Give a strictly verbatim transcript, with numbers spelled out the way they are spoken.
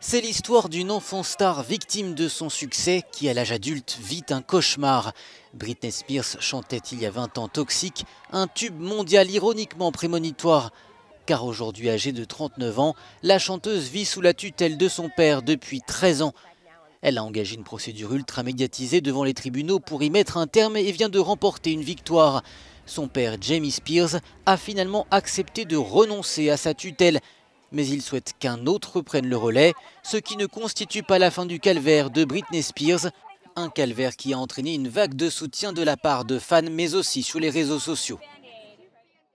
C'est l'histoire d'une enfant star victime de son succès qui, à l'âge adulte, vit un cauchemar. Britney Spears chantait il y a vingt ans Toxic, un tube mondial ironiquement prémonitoire. Car aujourd'hui âgée de trente-neuf ans, la chanteuse vit sous la tutelle de son père depuis treize ans. Elle a engagé une procédure ultra médiatisée devant les tribunaux pour y mettre un terme et vient de remporter une victoire. Son père, Jamie Spears, a finalement accepté de renoncer à sa tutelle. Mais il souhaite qu'un autre prenne le relais, ce qui ne constitue pas la fin du calvaire de Britney Spears. Un calvaire qui a entraîné une vague de soutien de la part de fans, mais aussi sur les réseaux sociaux.